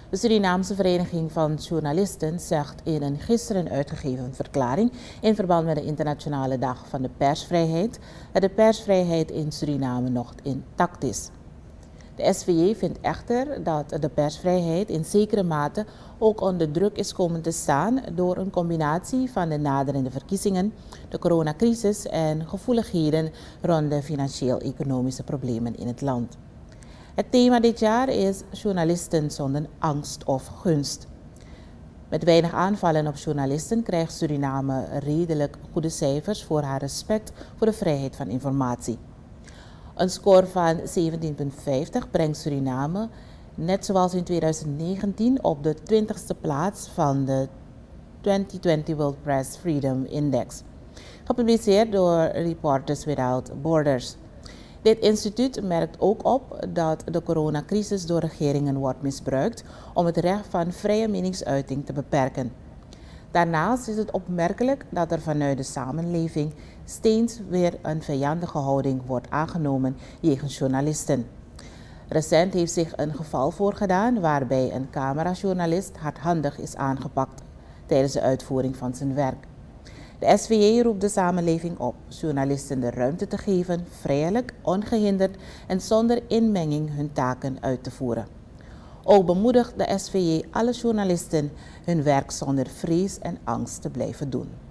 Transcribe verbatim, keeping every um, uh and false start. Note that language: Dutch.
De Surinaamse Vereniging van Journalisten zegt in een gisteren uitgegeven verklaring in verband met de Internationale Dag van de Persvrijheid dat de persvrijheid in Suriname nog intact is. De S V J vindt echter dat de persvrijheid in zekere mate ook onder druk is komen te staan door een combinatie van de naderende verkiezingen, de coronacrisis en gevoeligheden rond de financieel-economische problemen in het land. Het thema dit jaar is journalisten zonder angst of gunst. Met weinig aanvallen op journalisten krijgt Suriname redelijk goede cijfers voor haar respect voor de vrijheid van informatie. Een score van zeventien komma vijftig brengt Suriname, net zoals in tweeduizend negentien, op de twintigste plaats van de twintig twintig World Press Freedom Index, gepubliceerd door Reporters Without Borders. Dit instituut merkt ook op dat de coronacrisis door regeringen wordt misbruikt om het recht van vrije meningsuiting te beperken. Daarnaast is het opmerkelijk dat er vanuit de samenleving steeds weer een vijandige houding wordt aangenomen jegens journalisten. Recent heeft zich een geval voorgedaan waarbij een camerajournalist hardhandig is aangepakt tijdens de uitvoering van zijn werk. De S V J roept de samenleving op journalisten de ruimte te geven vrijelijk, ongehinderd en zonder inmenging hun taken uit te voeren. Ook bemoedigt de S V J alle journalisten hun werk zonder vrees en angst te blijven doen.